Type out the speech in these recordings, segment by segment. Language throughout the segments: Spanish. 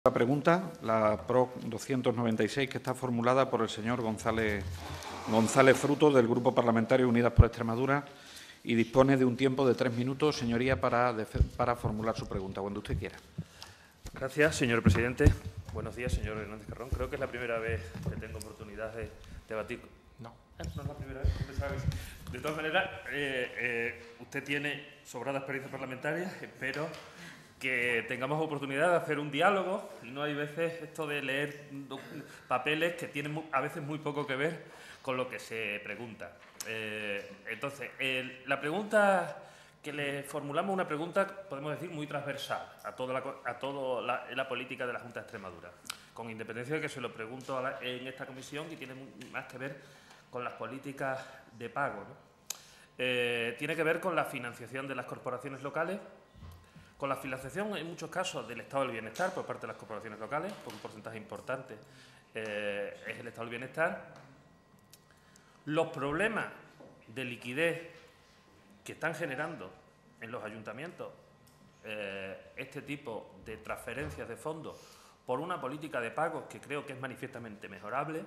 La pregunta, la PROC 296, que está formulada por el señor González Fruto, del Grupo Parlamentario Unidas por Extremadura, y dispone de un tiempo de 3 minutos, señoría, para formular su pregunta, cuando usted quiera. Gracias, señor presidente. Buenos días, señor Hernández Carrón. Creo que es la primera vez que tengo oportunidad de debatir. No es la primera vez. De todas maneras, usted tiene sobrada experiencia parlamentaria. Espero que tengamos oportunidad de hacer un diálogo y no hay veces esto de leer papeles que tienen a veces muy poco que ver con lo que se pregunta. Entonces, la pregunta que le formulamos, una pregunta, podemos decir, muy transversal a toda la política de la Junta de Extremadura, con independencia de que se lo pregunto en esta comisión, y tiene más que ver con las políticas de pago, ¿no? Tiene que ver con la financiación de las corporaciones locales, con la financiación, en muchos casos, del Estado del Bienestar por parte de las corporaciones locales, por un porcentaje importante es el Estado del Bienestar. Los problemas de liquidez que están generando en los ayuntamientos este tipo de transferencias de fondos por una política de pagos que creo que es manifiestamente mejorable,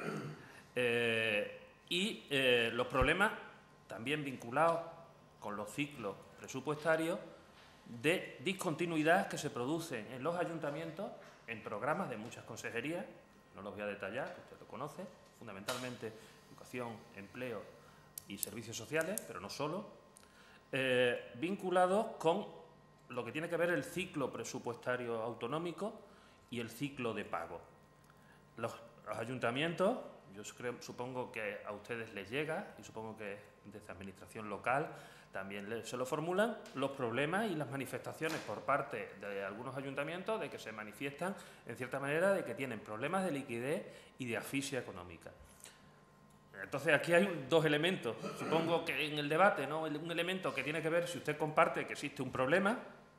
y los problemas también vinculados con los ciclos presupuestarios de discontinuidad que se producen en los ayuntamientos en programas de muchas consejerías, no los voy a detallar, usted lo conoce, fundamentalmente educación, empleo y servicios sociales, pero no solo, vinculados con lo que tiene que ver el ciclo presupuestario autonómico y el ciclo de pago. Los ayuntamientos, yo supongo que a ustedes les llega, y supongo que desde administración local también se lo formulan, los problemas y las manifestaciones por parte de algunos ayuntamientos de que se manifiestan, en cierta manera, de que tienen problemas de liquidez y de asfixia económica. Entonces, aquí hay dos elementos, supongo que en el debate, ¿no? Un elemento que tiene que ver si usted comparte que existe un problema,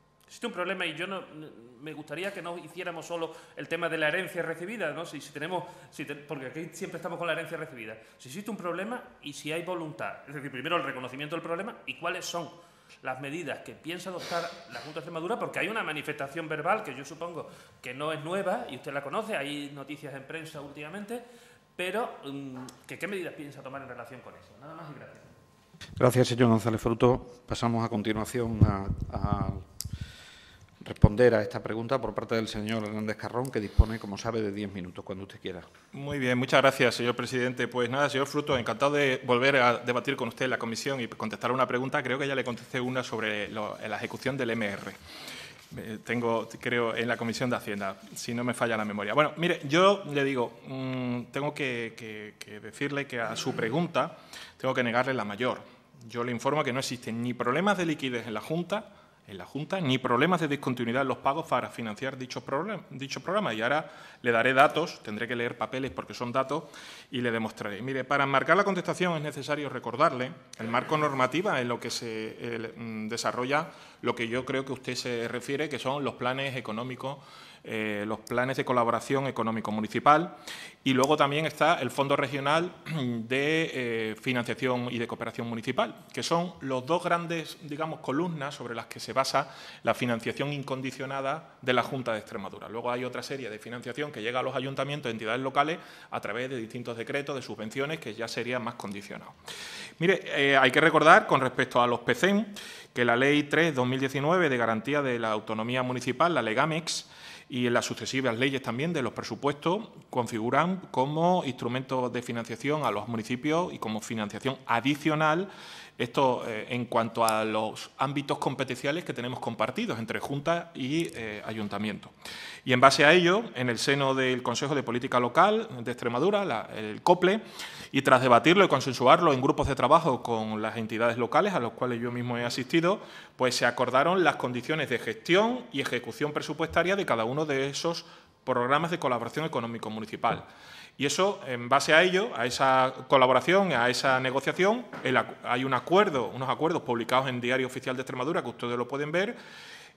y yo no me gustaría que no hiciéramos solo el tema de la herencia recibida, ¿no? Porque aquí siempre estamos con la herencia recibida. Si existe un problema y si hay voluntad, es decir, primero el reconocimiento del problema y cuáles son las medidas que piensa adoptar la Junta de Extremadura, porque hay una manifestación verbal que yo supongo que no es nueva y usted la conoce, hay noticias en prensa últimamente, pero ¿qué medidas piensa tomar en relación con eso? Nada más y gracias. Gracias, señor González Fruto. Pasamos a continuación a responder a esta pregunta por parte del señor Hernández Carrón, que dispone, como sabe, de 10 minutos, cuando usted quiera. Muy bien, muchas gracias, señor presidente. Pues nada, señor Fruto, encantado de volver a debatir con usted en la comisión y contestar una pregunta. Creo que ya le contesté una sobre la ejecución del MR. Tengo, creo, en la Comisión de Hacienda, si no me falla la memoria. Bueno, mire, yo le digo, tengo que decirle que a su pregunta tengo que negarle la mayor. Yo le informo que no existen ni problemas de liquidez en la Junta, ni problemas de discontinuidad en los pagos para financiar dicho programa. Y ahora le daré datos, tendré que leer papeles porque son datos, y le demostraré. Mire, para enmarcar la contestación es necesario recordarle el marco normativa en lo que se desarrolla lo que yo creo que usted se refiere, que son los planes económicos, los planes de colaboración económico-municipal, y luego también está el Fondo Regional de Financiación y de Cooperación Municipal, que son los dos grandes, digamos, columnas sobre las que se basa la financiación incondicionada de la Junta de Extremadura. Luego hay otra serie de financiación que llega a los ayuntamientos y entidades locales a través de distintos decretos de subvenciones que ya serían más condicionados. Mire, hay que recordar, con respecto a los PCEM, que la Ley 3/2019 de Garantía de la Autonomía Municipal, la Legamex, y en las sucesivas leyes también de los presupuestos configuran como instrumentos de financiación a los municipios y como financiación adicional, esto en cuanto a los ámbitos competenciales que tenemos compartidos entre Junta y Ayuntamiento. Y en base a ello, en el seno del Consejo de Política Local de Extremadura, el COPLE, y tras debatirlo y consensuarlo en grupos de trabajo con las entidades locales a los cuales yo mismo he asistido, pues se acordaron las condiciones de gestión y ejecución presupuestaria de cada uno de esos programas de colaboración económico-municipal. Y eso, en base a ello, a esa colaboración, a esa negociación, hay unos acuerdos publicados en Diario Oficial de Extremadura, que ustedes lo pueden ver,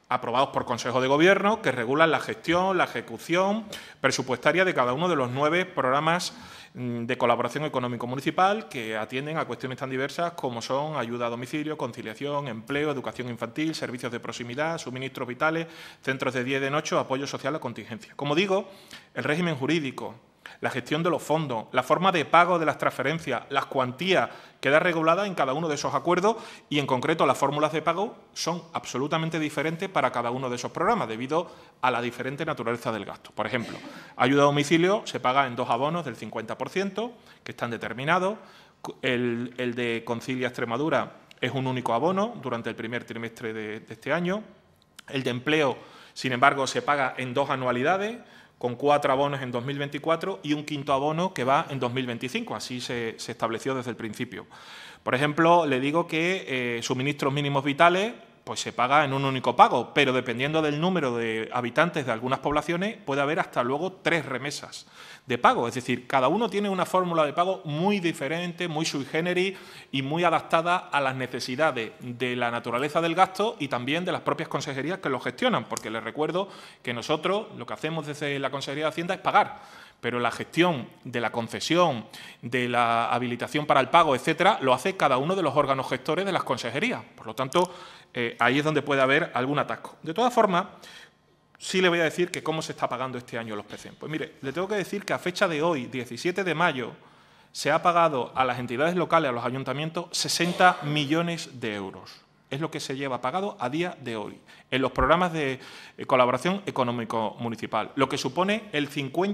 aprobados por Consejo de Gobierno, que regulan la gestión, la ejecución presupuestaria de cada uno de los 9 programas de colaboración económico-municipal que atienden a cuestiones tan diversas como son ayuda a domicilio, conciliación, empleo, educación infantil, servicios de proximidad, suministros vitales, centros de día y de noche, apoyo social a contingencia. Como digo, el régimen jurídico, la gestión de los fondos, la forma de pago de las transferencias, las cuantías, queda regulada en cada uno de esos acuerdos y, en concreto, las fórmulas de pago son absolutamente diferentes para cada uno de esos programas debido a la diferente naturaleza del gasto. Por ejemplo, ayuda a domicilio se paga en 2 abonos del 50%, que están determinados. El de Concilia Extremadura es un único abono durante el primer trimestre de este año. El de empleo, sin embargo, se paga en 2 anualidades, con 4 abonos en 2024 y un 5.º abono que va en 2025. Así se estableció desde el principio. Por ejemplo, le digo que suministros mínimos vitales pues se paga en un único pago, pero dependiendo del número de habitantes de algunas poblaciones puede haber hasta luego 3 remesas de pago. Es decir, cada uno tiene una fórmula de pago muy diferente, muy sui generis y muy adaptada a las necesidades de la naturaleza del gasto y también de las propias consejerías que lo gestionan, porque les recuerdo que nosotros lo que hacemos desde la Consejería de Hacienda es pagar, pero la gestión de la concesión, de la habilitación para el pago, etcétera, lo hace cada uno de los órganos gestores de las consejerías. Por lo tanto, ahí es donde puede haber algún atasco. De todas formas, sí le voy a decir que cómo se está pagando este año los PCEM. Pues mire, le tengo que decir que a fecha de hoy, 17 de mayo, se ha pagado a las entidades locales, a los ayuntamientos, 60 millones de euros. Es lo que se lleva pagado a día de hoy en los programas de colaboración económico-municipal, lo que supone el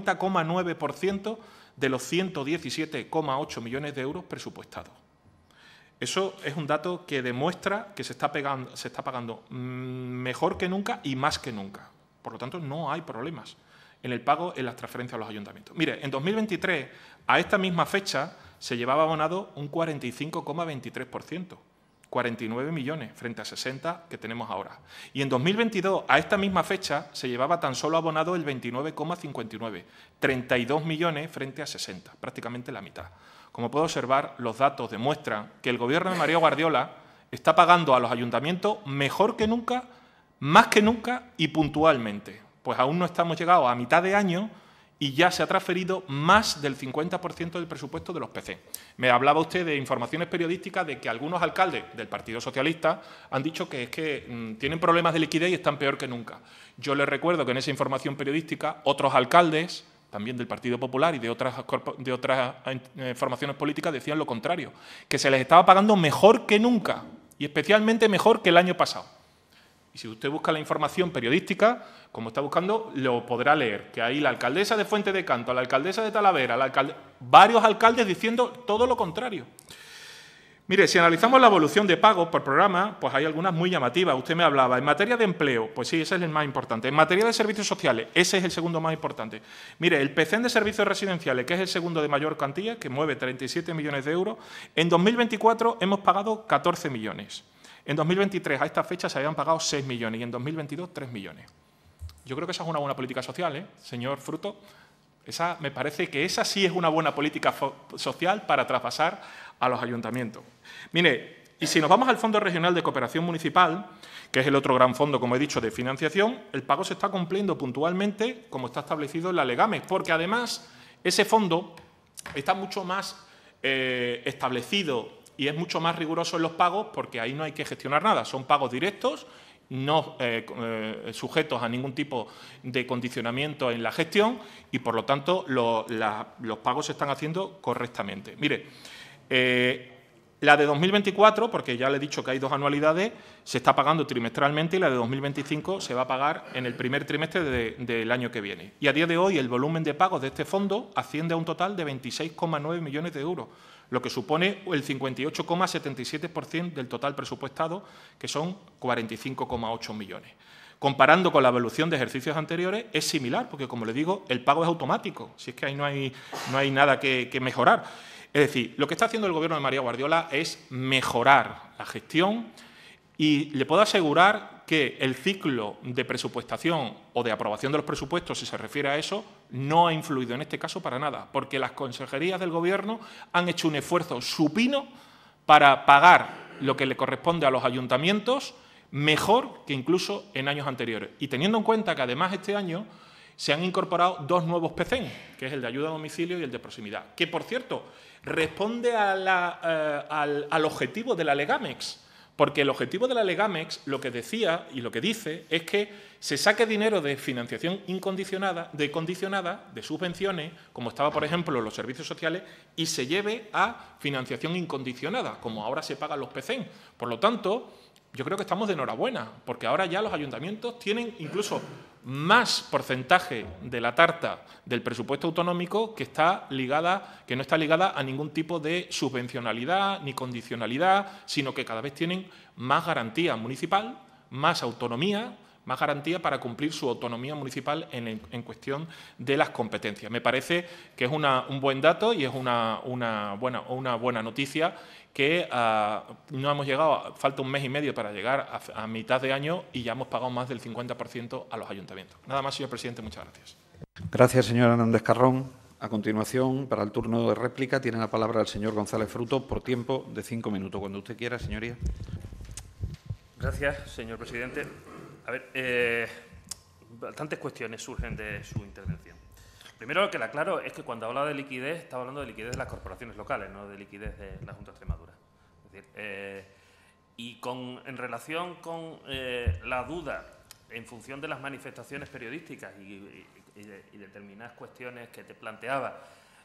50,9% de los 117,8 millones de euros presupuestados. Eso es un dato que demuestra que se está pagando mejor que nunca y más que nunca. Por lo tanto, no hay problemas en el pago en las transferencias a los ayuntamientos. Mire, en 2023, a esta misma fecha, se llevaba abonado un 45,23%. 49 millones frente a 60 que tenemos ahora. Y en 2022, a esta misma fecha, se llevaba tan solo abonado el 29,59, 32 millones frente a 60, prácticamente la mitad. Como puedo observar, los datos demuestran que el Gobierno de María Guardiola está pagando a los ayuntamientos mejor que nunca, más que nunca y puntualmente. Pues aún no estamos llegados a mitad de año y ya se ha transferido más del 50% del presupuesto de los PC. Me hablaba usted de informaciones periodísticas de que algunos alcaldes del Partido Socialista han dicho que es que tienen problemas de liquidez y están peor que nunca. Yo les recuerdo que en esa información periodística otros alcaldes, también del Partido Popular y de otras formaciones políticas, decían lo contrario, que se les estaba pagando mejor que nunca y especialmente mejor que el año pasado. Y si usted busca la información periodística, como está buscando, lo podrá leer, que ahí la alcaldesa de Fuente de Canto, la alcaldesa de Talavera, varios alcaldes diciendo todo lo contrario. Mire, si analizamos la evolución de pagos por programa, pues hay algunas muy llamativas. Usted me hablaba, en materia de empleo, pues sí, ese es el más importante. En materia de servicios sociales, ese es el segundo más importante. Mire, el PCEM de servicios residenciales, que es el segundo de mayor cuantía, que mueve 37 millones de euros, en 2024 hemos pagado 14 millones. En 2023, a esta fecha, se habían pagado 6 millones y en 2022, 3 millones. Yo creo que esa es una buena política social, señor Fruto. Me parece que esa sí es una buena política social para traspasar a los ayuntamientos. Mire, y si nos vamos al Fondo Regional de Cooperación Municipal, que es el otro gran fondo, como he dicho, de financiación, el pago se está cumpliendo puntualmente como está establecido en la Legames, porque además ese fondo está mucho más establecido y es mucho más riguroso en los pagos porque ahí no hay que gestionar nada, son pagos directos, no sujetos a ningún tipo de condicionamiento en la gestión y, por lo tanto, los pagos se están haciendo correctamente. Mire, la de 2024, porque ya le he dicho que hay 2 anualidades, se está pagando trimestralmente y la de 2025 se va a pagar en el primer trimestre del año que viene. Y a día de hoy el volumen de pagos de este fondo asciende a un total de 26,9 millones de euros, lo que supone el 58,77% del total presupuestado, que son 45,8 millones. Comparando con la evolución de ejercicios anteriores, es similar, porque, como le digo, el pago es automático, si es que ahí no hay nada que mejorar. Es decir, lo que está haciendo el Gobierno de María Guardiola es mejorar la gestión y le puedo asegurar que el ciclo de presupuestación o de aprobación de los presupuestos, si se refiere a eso, no ha influido en este caso para nada, porque las consejerías del Gobierno han hecho un esfuerzo supino para pagar lo que le corresponde a los ayuntamientos mejor que incluso en años anteriores. Y teniendo en cuenta que además este año se han incorporado 2 nuevos PCEN, que es el de ayuda a domicilio y el de proximidad, que, por cierto, responde al objetivo de la Legamex, porque el objetivo de la Legamex lo que decía y lo que dice es que se saque dinero de financiación condicionada, de subvenciones, como estaba, por ejemplo, los servicios sociales, y se lleve a financiación incondicionada, como ahora se pagan los PCEN. Por lo tanto, yo creo que estamos de enhorabuena, porque ahora ya los ayuntamientos tienen incluso más porcentaje de la tarta del presupuesto autonómico que no está ligada a ningún tipo de subvencionalidad ni condicionalidad, sino que cada vez tienen más garantía municipal, más autonomía, más garantía para cumplir su autonomía municipal en cuestión de las competencias. Me parece que es un buen dato y es una buena noticia que no hemos llegado, falta un mes y medio para llegar a mitad de año y ya hemos pagado más del 50% a los ayuntamientos. Nada más, señor presidente, muchas gracias. Gracias, señor Hernández Carrón. A continuación, para el turno de réplica, tiene la palabra el señor González Fruto por tiempo de 5 minutos. Cuando usted quiera, señoría. Gracias, señor presidente. A ver, bastantes cuestiones surgen de su intervención. Primero, lo que le aclaro es que cuando habla de liquidez, estaba hablando de liquidez de las corporaciones locales, no de liquidez de la Junta de Extremadura. Es decir, y en relación con la duda en función de las manifestaciones periodísticas y determinadas cuestiones que te planteaba,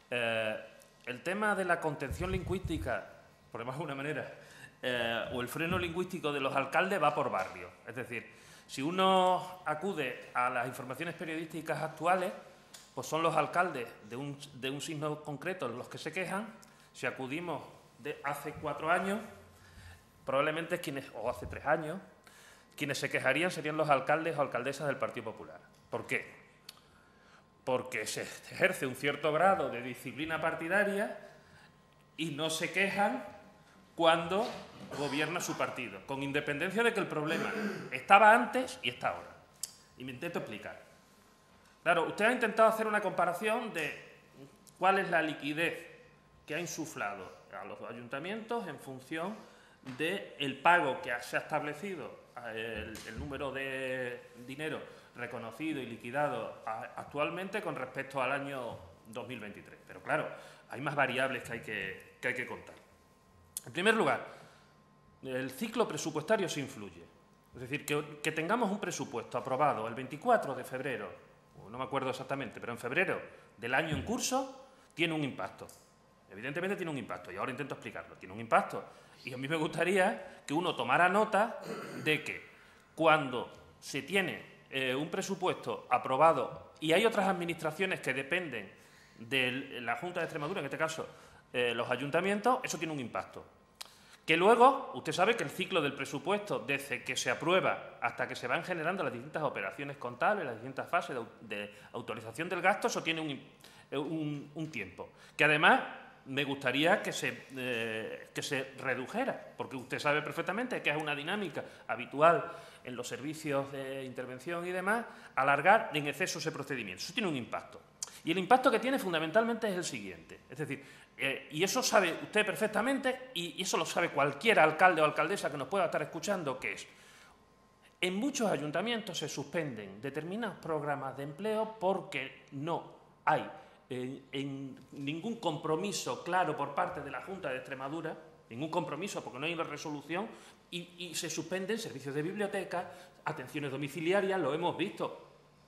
el tema de la contención lingüística, por demás de una manera, o el freno lingüístico de los alcaldes va por barrio. Es decir, si uno acude a las informaciones periodísticas actuales, pues son los alcaldes de un signo concreto los que se quejan. Si acudimos de hace 4 años, probablemente o hace 3 años, quienes se quejarían serían los alcaldes o alcaldesas del Partido Popular. ¿Por qué? Porque se ejerce un cierto grado de disciplina partidaria y no se quejan cuando gobierna su partido, con independencia de que el problema estaba antes y está ahora. Y me intento explicar. Claro, usted ha intentado hacer una comparación de cuál es la liquidez que ha insuflado a los ayuntamientos en función del pago que se ha establecido, el número de dinero reconocido y liquidado actualmente con respecto al año 2023. Pero claro, hay más variables que hay que contar. En primer lugar, el ciclo presupuestario se influye. Es decir, que tengamos un presupuesto aprobado el 24 de febrero, no me acuerdo exactamente, pero en febrero del año en curso, tiene un impacto. Evidentemente tiene un impacto, y ahora intento explicarlo. Tiene un impacto. Y a mí me gustaría que uno tomara nota de que cuando se tiene un presupuesto aprobado y hay otras administraciones que dependen de la Junta de Extremadura, en este caso los ayuntamientos, eso tiene un impacto. Que luego, usted sabe que el ciclo del presupuesto, desde que se aprueba hasta que se van generando las distintas operaciones contables, las distintas fases de autorización del gasto, eso tiene un tiempo. Que además me gustaría que se redujera, porque usted sabe perfectamente que es una dinámica habitual en los servicios de intervención y demás, alargar en exceso ese procedimiento. Eso tiene un impacto. Y el impacto que tiene fundamentalmente es el siguiente. Es decir, y eso sabe usted perfectamente, y eso lo sabe cualquier alcalde o alcaldesa que nos pueda estar escuchando, que es, en muchos ayuntamientos se suspenden determinados programas de empleo porque no hay ningún compromiso claro por parte de la Junta de Extremadura, ningún compromiso porque no hay una resolución, y se suspenden servicios de biblioteca, atenciones domiciliarias, lo hemos visto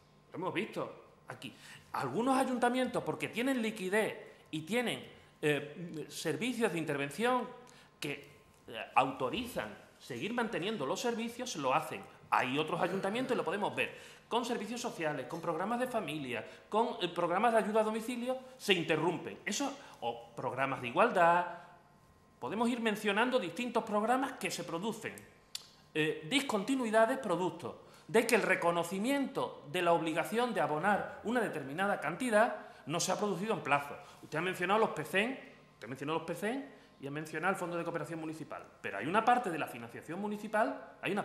aquí. Algunos ayuntamientos, porque tienen liquidez y tienen servicios de intervención que autorizan seguir manteniendo los servicios, lo hacen. Hay otros ayuntamientos, y lo podemos ver, con servicios sociales, con programas de familia, con programas de ayuda a domicilio, se interrumpen. Eso, o programas de igualdad, podemos ir mencionando distintos programas que se producen. Discontinuidades producto de que el reconocimiento de la obligación de abonar una determinada cantidad no se ha producido en plazo. Usted ha mencionado los PCEN, y ha mencionado el Fondo de Cooperación Municipal. Pero hay una parte de la financiación municipal,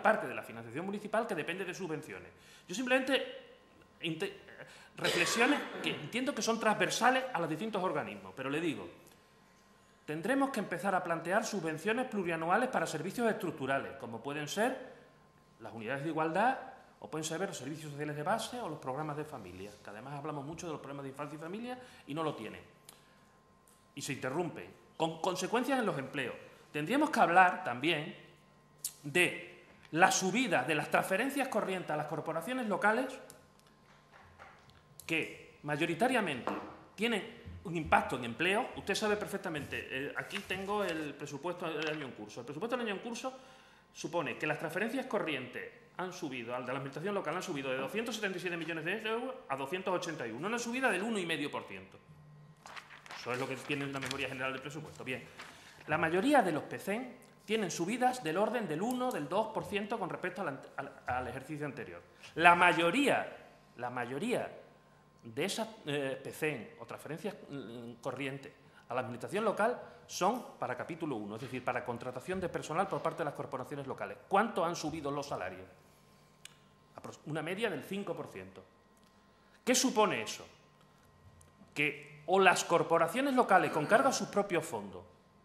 que depende de subvenciones. Yo simplemente reflexiones que entiendo que son transversales a los distintos organismos, pero le digo, tendremos que empezar a plantear subvenciones plurianuales para servicios estructurales, como pueden ser las unidades de igualdad, o pueden ser los servicios sociales de base o los programas de familia, que además hablamos mucho de los problemas de infancia y familia y no lo tienen. Y se interrumpen, con consecuencias en los empleos. Tendríamos que hablar también de la subida de las transferencias corrientes a las corporaciones locales, que mayoritariamente tienen un impacto en empleo. Usted sabe perfectamente, aquí tengo el presupuesto del año en curso. El presupuesto del año en curso supone que las transferencias corrientes han subido, al de la administración local han subido de 277 millones de euros a 281, una subida del 1,5%. Eso es lo que tiene en la memoria general del presupuesto. Bien, la mayoría de los PCEN tienen subidas del orden del 1, del 2% con respecto al ejercicio anterior. La mayoría de esas PCEN o transferencias corrientes a la administración local son para capítulo 1, es decir, para contratación de personal por parte de las corporaciones locales. ¿Cuánto han subido los salarios? Una media del 5%. ¿Qué supone eso? Que o las corporaciones locales con cargo a sus propios fondos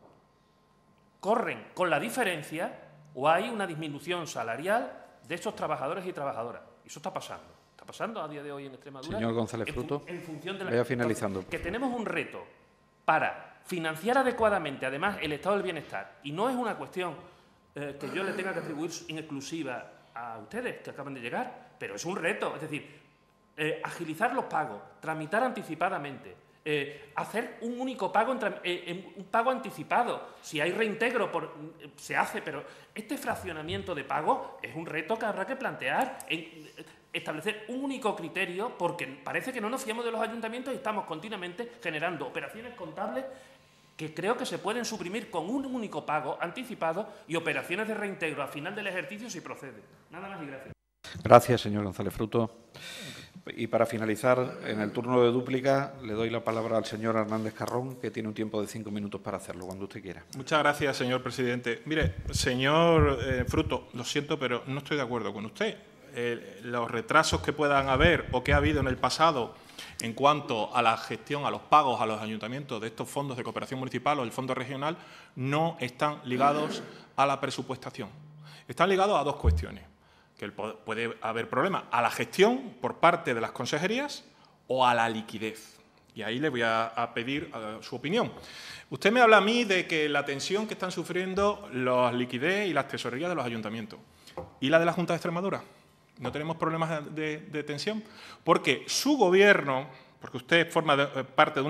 corren con la diferencia o hay una disminución salarial de estos trabajadores y trabajadoras. Eso está pasando. Está pasando a día de hoy en Extremadura. Señor González Fruto, en función de vaya finalizando. Que tenemos un reto para financiar adecuadamente, además, el estado del bienestar. Y no es una cuestión que yo le tenga que atribuir en exclusiva a ustedes, que acaban de llegar, pero es un reto. Es decir, agilizar los pagos, tramitar anticipadamente, hacer un único pago, un pago anticipado. Si hay reintegro, se hace, pero este fraccionamiento de pago es un reto que habrá que plantear, establecer un único criterio, porque parece que no nos fiamos de los ayuntamientos y estamos continuamente generando operaciones contables que creo que se pueden suprimir con un único pago anticipado y operaciones de reintegro al final del ejercicio si procede. Nada más y gracias. Gracias, señor González Fruto. Y para finalizar, en el turno de dúplica, le doy la palabra al señor Hernández Carrón, que tiene un tiempo de 5 minutos para hacerlo, cuando usted quiera. Muchas gracias, señor presidente. Mire, señor Fruto, lo siento, pero no estoy de acuerdo con usted. Los retrasos que puedan haber o que ha habido en el pasado en cuanto a la gestión, a los pagos a los ayuntamientos de estos fondos de cooperación municipal o el fondo regional no están ligados a la presupuestación. Están ligados a dos cuestiones. Que puede haber problemas a la gestión por parte de las consejerías o a la liquidez. Y ahí le voy a pedir su opinión. Usted me habla a mí de que la tensión que están sufriendo las liquidez y las tesorerías de los ayuntamientos. ¿Y la de la Junta de Extremadura? ¿No tenemos problemas de tensión? Porque su gobierno, porque usted forma parte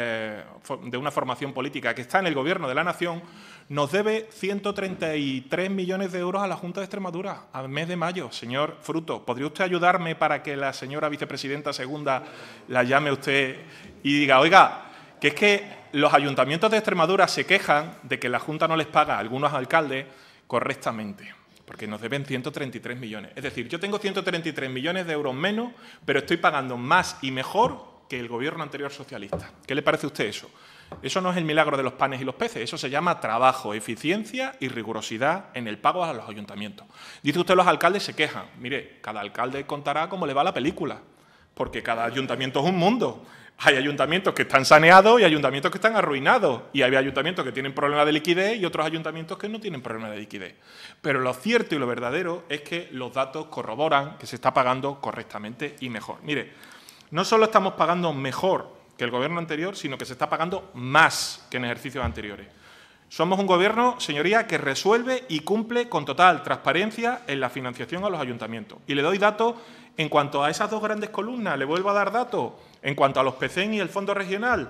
de una formación política que está en el Gobierno de la Nación, nos debe 133 millones de euros a la Junta de Extremadura al mes de mayo. Señor Fruto, ¿podría usted ayudarme para que la señora vicepresidenta segunda la llame usted y diga, oiga, que es que los ayuntamientos de Extremadura se quejan de que la Junta no les paga a algunos alcaldes correctamente? Porque nos deben 133 millones. Es decir, yo tengo 133 millones de euros menos, pero estoy pagando más y mejor que el gobierno anterior socialista. ¿Qué le parece a usted eso? Eso no es el milagro de los panes y los peces, eso se llama trabajo, eficiencia y rigurosidad en el pago a los ayuntamientos. Dice usted, los alcaldes se quejan. Mire, cada alcalde contará cómo le va la película, porque cada ayuntamiento es un mundo. Hay ayuntamientos que están saneados y ayuntamientos que están arruinados. Y hay ayuntamientos que tienen problemas de liquidez y otros ayuntamientos que no tienen problemas de liquidez. Pero lo cierto y lo verdadero es que los datos corroboran que se está pagando correctamente y mejor. Mire, no solo estamos pagando mejor que el gobierno anterior, sino que se está pagando más que en ejercicios anteriores. Somos un gobierno, señoría, que resuelve y cumple con total transparencia en la financiación a los ayuntamientos. Y le doy datos en cuanto a esas dos grandes columnas. Le vuelvo a dar datos en cuanto a los PCEN y el fondo regional.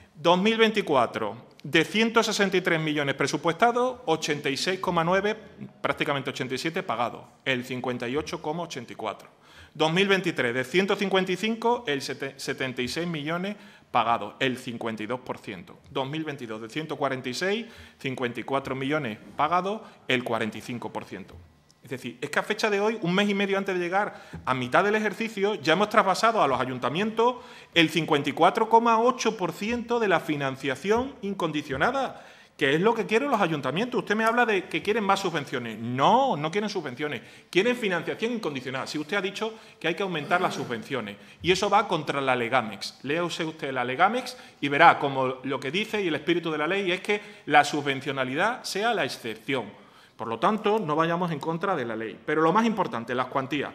2024, de 163 millones presupuestados, 86,9, prácticamente 87 pagados, el 58,84. 2023, de 155, el 76 millones pagados, el 52%. 2022, de 146, 54 millones pagados, el 45%. Es decir, es que a fecha de hoy, un mes y medio antes de llegar a mitad del ejercicio, ya hemos traspasado a los ayuntamientos el 54,8% de la financiación incondicionada, que es lo que quieren los ayuntamientos. Usted me habla de que quieren más subvenciones. No, no quieren subvenciones, quieren financiación incondicional. Si usted ha dicho que hay que aumentar las subvenciones, y eso va contra la Legamex. Léase usted la Legamex y verá como lo que dice y el espíritu de la ley es que la subvencionalidad sea la excepción. Por lo tanto, no vayamos en contra de la ley. Pero lo más importante, las cuantías.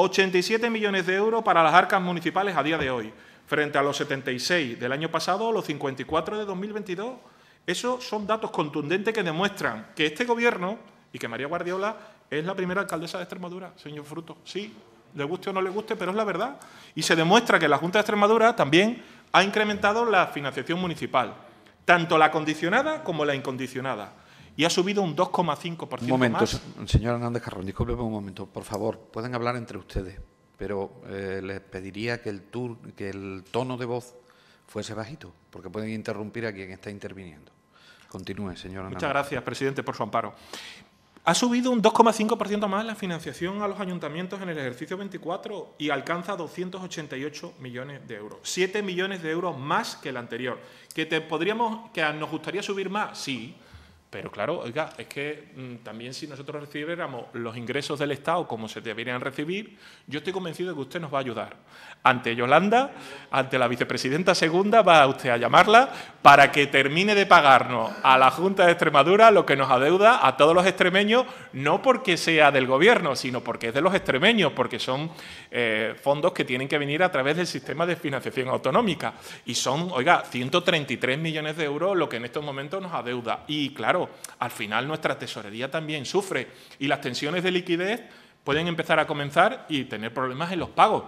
87 millones de euros para las arcas municipales a día de hoy, frente a los 76 del año pasado o los 54 de 2022. Esos son datos contundentes que demuestran que este Gobierno y que María Guardiola es la primera alcaldesa de Extremadura, señor Fruto. Sí, le guste o no le guste, pero es la verdad. Y se demuestra que la Junta de Extremadura también ha incrementado la financiación municipal, tanto la condicionada como la incondicionada, y ha subido un 2,5% más. Un momento, señor Hernández Carrón, discúlpeme un momento, por favor, pueden hablar entre ustedes, pero les pediría que el tono de voz fuese bajito, porque pueden interrumpir a quien está interviniendo. Continúe, señor Hernández. Muchas gracias, presidente, por su amparo. Ha subido un 2,5% más la financiación a los ayuntamientos en el ejercicio 24 y alcanza 288 millones de euros. 7 millones de euros más que el anterior. ¿Que nos gustaría subir más? Sí. Pero claro, oiga, es que también si nosotros recibiéramos los ingresos del Estado como se deberían recibir, yo estoy convencido de que usted nos va a ayudar. Ante Yolanda, ante la vicepresidenta segunda, va usted a llamarla para que termine de pagarnos a la Junta de Extremadura lo que nos adeuda a todos los extremeños, no porque sea del Gobierno, sino porque es de los extremeños, porque son fondos que tienen que venir a través del sistema de financiación autonómica. Y son, oiga, 133 millones de euros lo que en estos momentos nos adeuda. Y claro, al final nuestra tesorería también sufre y las tensiones de liquidez pueden empezar a comenzar y tener problemas en los pagos.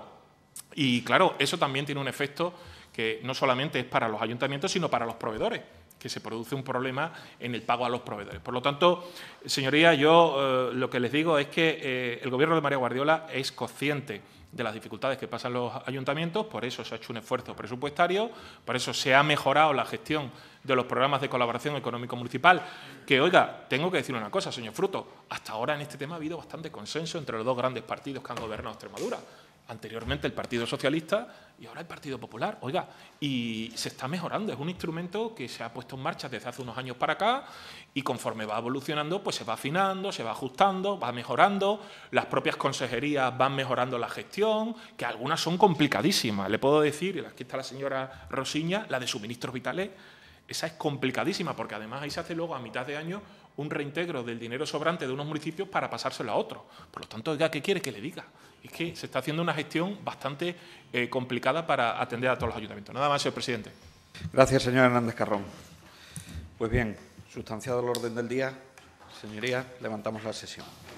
Y claro, eso también tiene un efecto que no solamente es para los ayuntamientos, sino para los proveedores, que se produce un problema en el pago a los proveedores. Por lo tanto, señorías, yo lo que les digo es que el Gobierno de María Guardiola es consciente de las dificultades que pasan los ayuntamientos, por eso se ha hecho un esfuerzo presupuestario, por eso se ha mejorado la gestión de los programas de colaboración económico-municipal, que, oiga, tengo que decir una cosa, señor Fruto, hasta ahora en este tema ha habido bastante consenso entre los dos grandes partidos que han gobernado Extremadura. Anteriormente el Partido Socialista y ahora el Partido Popular. Oiga, y se está mejorando. Es un instrumento que se ha puesto en marcha desde hace unos años para acá y conforme va evolucionando, pues se va afinando, se va ajustando, va mejorando. Las propias consejerías van mejorando la gestión, que algunas son complicadísimas. Le puedo decir, y aquí está la señora Rosiña, la de suministros vitales, esa es complicadísima porque además ahí se hace luego a mitad de año un reintegro del dinero sobrante de unos municipios para pasárselo a otros. Por lo tanto, oiga, ¿qué quiere que le diga? Es que se está haciendo una gestión bastante complicada para atender a todos los ayuntamientos. Nada más, señor presidente. Gracias, señor Hernández Carrón. Pues bien, sustanciado el orden del día, señorías, levantamos la sesión.